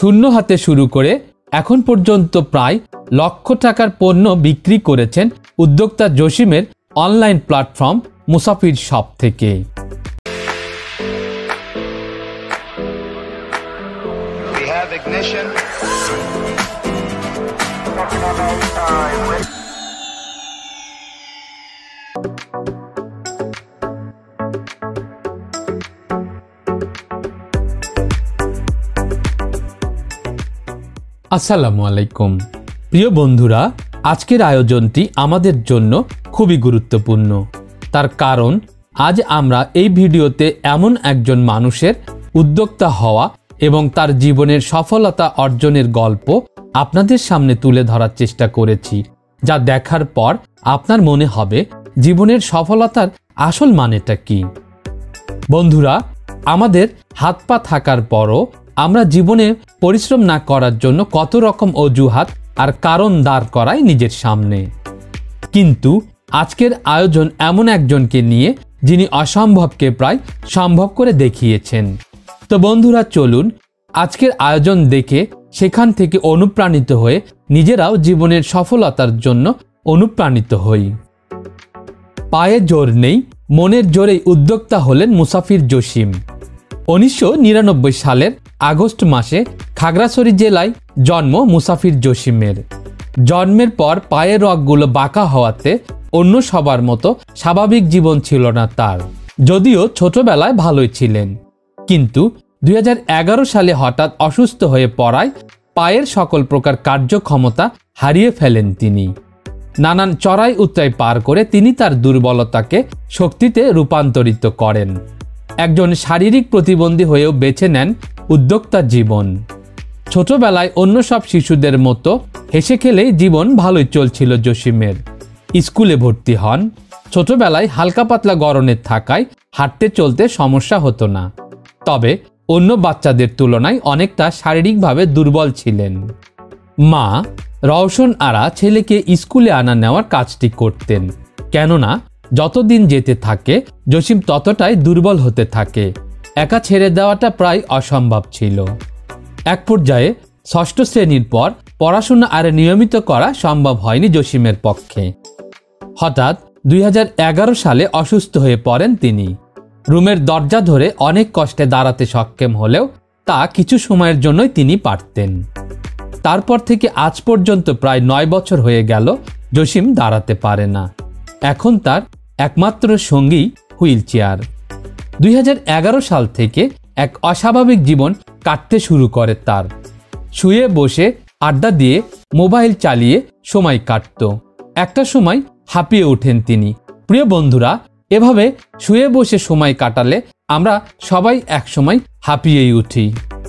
শূন্য হাতে শুরু করে এখন পর্যন্ত প্রায় লক্ষ টাকার পণ্য বিক্রি করেছেন উদ্যোক্তা জসিমের অনলাইন প্ল্যাটফর্ম মুসাফির শপ থেকে। আসসালামু আলাইকুম প্রিয় বন্ধুরা, আজকের আয়োজনটি আমাদের জন্য খুবই গুরুত্বপূর্ণ। তার কারণ আজ আমরা এই ভিডিওতে এমন একজন মানুষের উদ্যোক্তা হওয়া এবং তার জীবনের সফলতা অর্জনের গল্প আপনাদের সামনে তুলে ধরার চেষ্টা করেছি, যা দেখার পর আপনার মনে হবে জীবনের সফলতার আসল মানেটা কি। বন্ধুরা, আমাদের হাত পা থাকার পরও আমরা জীবনে পরিশ্রম না করার জন্য কত রকম অজুহাত আর কারণ দাঁড় করাই নিজের সামনে। কিন্তু আজকের আয়োজন এমন একজনকে নিয়ে যিনি অসম্ভবকে প্রায় সম্ভব করে দেখিয়েছেন। তো বন্ধুরা, চলুন আজকের আয়োজন দেখে সেখান থেকে অনুপ্রাণিত হয়ে নিজেরাও জীবনের সফলতার জন্য অনুপ্রাণিত হই। পায়ে জোর নেই, মনের জোরেই উদ্যোক্তা হলেন মুসাফির জসিম। 1999 সালের আগস্ট মাসে খাগড়াছড়ি জেলায় জন্ম মুসাফির জসিমের। জন্মের পর পায়ের রগগুলো বাঁকা হওয়াতে অন্য সবার মতো স্বাভাবিক জীবন ছিল না তার, যদিও ছোটবেলায় ভালোই ছিলেন। কিন্তু 2011 সালে হঠাৎ অসুস্থ হয়ে পড়ায় পায়ের সকল প্রকার কার্যক্ষমতা হারিয়ে ফেলেন তিনি। নানান চড়াই উতরাই পার করে তিনি তার দুর্বলতাকে শক্তিতে রূপান্তরিত করেন। একজন শারীরিক প্রতিবন্ধী হয়েও বেছে নেন উদ্যোক্তা জীবন। ছোটবেলায় অন্য সব শিশুদের মতো হেসে খেলেই জীবন ভালোই চলছিল জসিমের। স্কুলে ভর্তি হন। ছোটবেলায় হালকা পাতলা গড়নের থাকায় হাঁটতে চলতে সমস্যা হতো না, তবে অন্য বাচ্চাদের তুলনায় অনেকটা শারীরিকভাবে দুর্বল ছিলেন। মা রওশন আরা ছেলেকে স্কুলে আনা নেওয়ার কাজটি করতেন, কেননা যতদিন যেতে থাকে জসিম ততটাই দুর্বল হতে থাকে। একা ছেড়ে দেওয়াটা প্রায় অসম্ভব ছিল। এক পর্যায়ে 6ষ্ঠ শ্রেণীর পর পড়াশোনা আর নিয়মিত করা সম্ভব হয়নি জসিমের পক্ষে। হঠাৎ 2011 সালে অসুস্থ হয়ে পড়েন তিনি। রুমের দরজা ধরে অনেক কষ্টে দাঁড়াতে সক্ষম হলেও তা কিছু সময়ের জন্যই তিনি পারতেন। তারপর থেকে আজ পর্যন্ত প্রায় 9 বছর হয়ে গেল জসিম দাঁড়াতে পারে না। এখন তার একমাত্র সঙ্গী হুইল চেয়ার। 2011 সাল থেকে এক অস্বাভাবিক জীবন কাটতে শুরু করে তার। শুয়ে বসে আড্ডা দিয়ে মোবাইল চালিয়ে সময় কাটত। একটা সময় হাঁপিয়ে ওঠেন তিনি। প্রিয় বন্ধুরা, এভাবে শুয়ে বসে সময় কাটালে আমরা সবাই একসময় হাঁপিয়েই উঠি।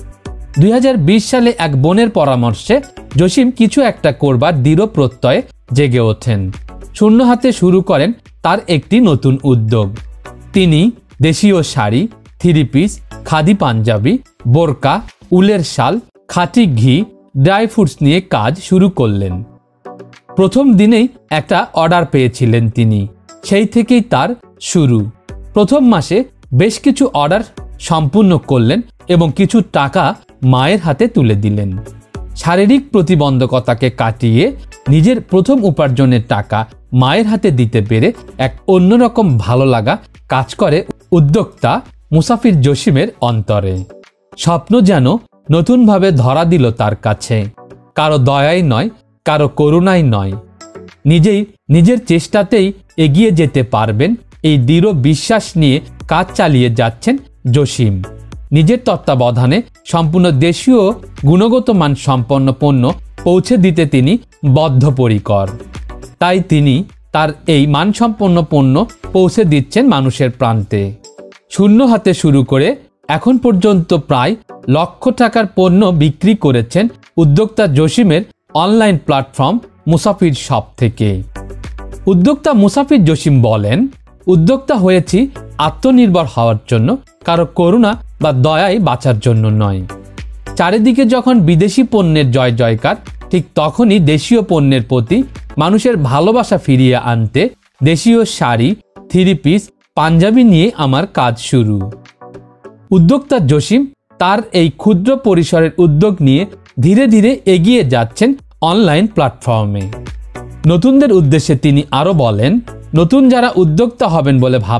2020 সালে এক বোনের পরামর্শে জসিম কিছু একটা করবার দৃঢ় প্রত্যয়ে জেগে ওঠেন। শূন্য হাতে শুরু করেন তার একটি নতুন উদ্যোগ। তিনি দেশীয় শাড়ি, থ্রি পিস, খাদি পাঞ্জাবি, বোরকা, উলের শাল, খাঁটি ঘি, ড্রাই ফ্রুটস নিয়ে কাজ শুরু করলেন। প্রথম দিনেই একটা অর্ডার পেয়েছিলেন তিনি। সেই থেকেই তার শুরু। প্রথম মাসে বেশ কিছু অর্ডার সম্পূর্ণ করলেন এবং কিছু টাকা মায়ের হাতে তুলে দিলেন। শারীরিক প্রতিবন্ধকতাকে কাটিয়ে নিজের প্রথম উপার্জনের টাকা মায়ের হাতে দিতে পেরে এক অন্যরকম ভালো লাগা কাজ করে উদ্যোক্তা মুসাফির জসিমের অন্তরে। স্বপ্ন যেন নতুনভাবে ধরা দিল তার কাছে। কারো দয়াই নয়, কারো করুণাই নয়, নিজের চেষ্টাতেই এগিয়ে যেতে পারবেন এই দৃঢ় বিশ্বাস নিয়ে কাজ চালিয়ে যাচ্ছেন জসিম। নিজের তত্ত্বাবধানে সম্পূর্ণ দেশীয় গুণগত মান সম্পন্ন পণ্য পৌঁছে দিতে তিনি বদ্ধপরিকর। তাই তিনি তার এই মানসম্পন্ন পণ্য পৌঁছে দিচ্ছেন মানুষের প্রান্তে। শূন্য হাতে শুরু করে এখন পর্যন্ত প্রায় লক্ষ টাকার পণ্য বিক্রি করেছেন উদ্যোক্তা জসিমের অনলাইন প্ল্যাটফর্ম মুসাফির শপ থেকে। উদ্যোক্তা মুসাফির জসিম বলেন, উদ্যোক্তা হয়েছি আত্মনির্ভর হওয়ার জন্য, কারো করুণা বা দয়ায় বাঁচার জন্য নয়। চারিদিকে যখন বিদেশি পণ্যের জয় জয়কার, ঠিক তখনই দেশীয় পণ্যের প্রতি মানুষের ভালোবাসা ফিরিয়ে আনতে দেশীয় শাড়ি, থ্রি পিস, পাঞ্জাবি নিয়ে আমার কাজ শুরু। উদ্যোক্তা জসিম তার এই ক্ষুদ্র পরিসরের উদ্যোগ নিয়ে ধীরে ধীরে এগিয়ে যাচ্ছেন অনলাইন প্ল্যাটফর্মে। নতুনদের উদ্দেশ্যে তিনি আরও বলেন, নতুন যারা উদ্যোক্তা হবেন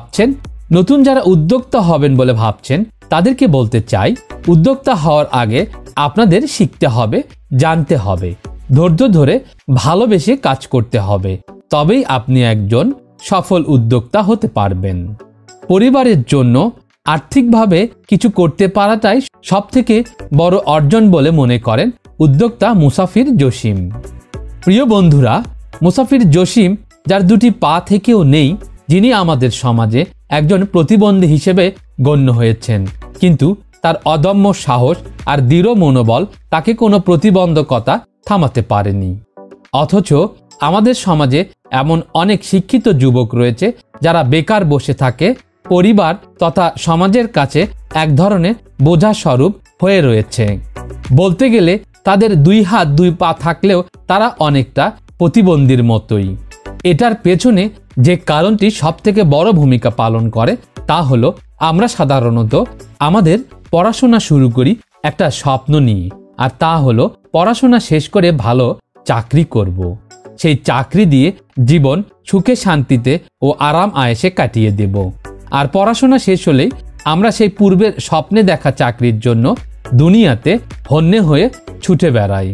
বলে ভাবছেন তাদেরকে বলতে চাই, উদ্যোক্তা হওয়ার আগে আপনাদের শিখতে হবে, জানতে হবে, ধৈর্য ধরে ভালোবেসে কাজ করতে হবে, তবেই আপনি একজন সফল উদ্যোক্তা হতে পারবেন। পরিবারের জন্য আর্থিকভাবে কিছু করতে পারাটাই সবথেকে বড় অর্জন বলে মনে করেন উদ্যোক্তা মুসাফির জসিম। প্রিয় বন্ধুরা, মুসাফির জসিম যার দুটি পা থেকেও নেই, যিনি আমাদের সমাজে একজন প্রতিবন্ধী হিসেবে গণ্য হয়েছেন, কিন্তু তার অদম্য সাহস আর দৃঢ় মনোবল তাকে কোনো প্রতিবন্ধকতা থামাতে পারেনি। অথচ আমাদের সমাজে এমন অনেক শিক্ষিত যুবক রয়েছে যারা বেকার বসে থাকে, পরিবার তথা সমাজের কাছে এক ধরনের বোঝা স্বরূপ হয়ে রয়েছে। বলতে গেলে তাদের দুই হাত দুই পা থাকলেও তারা অনেকটা প্রতিবন্ধীর মতোই। এটার পেছনে যে কারণটি সবথেকে বড় ভূমিকা পালন করে তা হলো, আমরা সাধারণত আমাদের পড়াশোনা শুরু করি একটা স্বপ্ন নিয়ে, আর তা হলো পড়াশোনা শেষ করে ভালো চাকরি করব। সেই চাকরি দিয়ে জীবন সুখে শান্তিতে ও আরাম আয়েশে কাটিয়ে দেব। আর পড়াশোনা শেষ হলেই আমরা সেই পূর্বের স্বপ্নে দেখা চাকরির জন্য দুনিয়াতে হন্যে হয়ে ছুটে বেড়াই।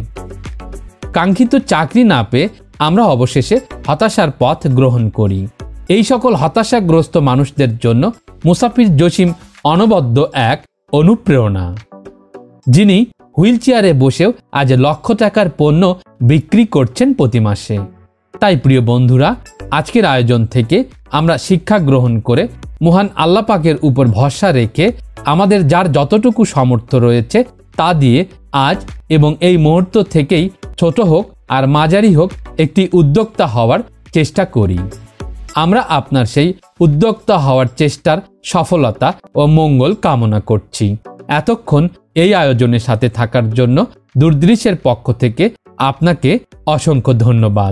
কাঙ্ক্ষিত চাকরি না পেয়ে আমরা অবশেষে হতাশার পথ গ্রহণ করি। এই সকল হতাশাগ্রস্ত মানুষদের জন্য মুসাফির জসিম অনবদ্য এক অনুপ্রেরণা, যিনি হুইল চেয়ারে বসেও আজ লক্ষ টাকার পণ্য বিক্রি করছেন প্রতি মাসে। তাই প্রিয় বন্ধুরা, আজকের আয়োজন থেকে আমরা শিক্ষা গ্রহণ করে মহান আল্লাহ পাকের উপর ভরসা রেখে আমাদের যার যতটুকু সামর্থ্য রয়েছে তা দিয়ে আজ এবং এই মুহূর্ত থেকেই ছোট হোক আর মাঝারি হোক একটি উদ্যোক্তা হওয়ার চেষ্টা করি। আমরা আপনার সেই উদ্যোক্তা হওয়ার চেষ্টার সফলতা ও মঙ্গল কামনা করছি। এতক্ষণ এই আয়োজনের সাথে থাকার জন্য দুর্দৃশ্যের পক্ষ থেকে আপনাকে অসংখ্য ধন্যবাদ।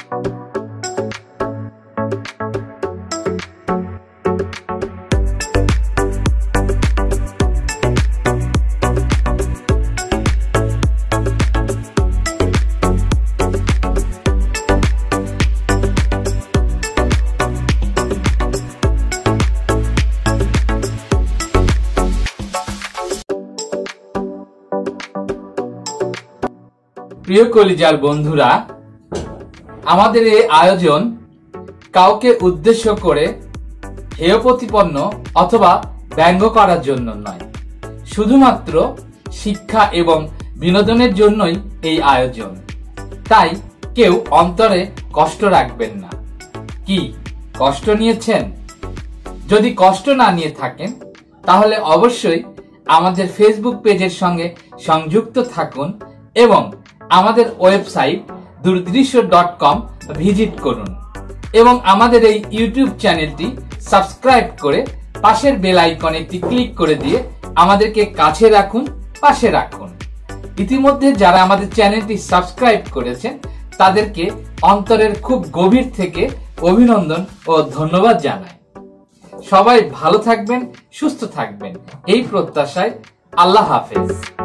প্রিয় কলিজার বন্ধুরা, আমাদের এই আয়োজন কাউকে উদ্দেশ্য করে হেয় প্রতিপন্ন অথবা ব্যঙ্গ করার জন্য নয়, শুধুমাত্র শিক্ষা এবং বিনোদনের জন্যই এই আয়োজন। তাই কেউ অন্তরে কষ্ট রাখবেন না। কি কষ্ট নিয়েছেন? যদি কষ্ট না নিয়ে থাকেন তাহলে অবশ্যই আমাদের ফেসবুক পেজের সঙ্গে সংযুক্ত থাকুন এবং আমাদের ওয়েবসাইট durdrisso.com ভিজিট করুন এবং আমাদের এই ইউটিউব চ্যানেলটি সাবস্ক্রাইব করে পাশের বেল আইকনে একটি ক্লিক করে দিয়ে আমাদেরকে কাছে রাখুন, পাশে রাখুন। ইতিমধ্যে যারা আমাদের চ্যানেলটি সাবস্ক্রাইব করেছেন তাদেরকে অন্তরের খুব গভীর থেকে অভিনন্দন ও ধন্যবাদ জানাই। সবাই ভালো থাকবেন, সুস্থ থাকবেন এই প্রত্যাশায়। আল্লাহ হাফেজ।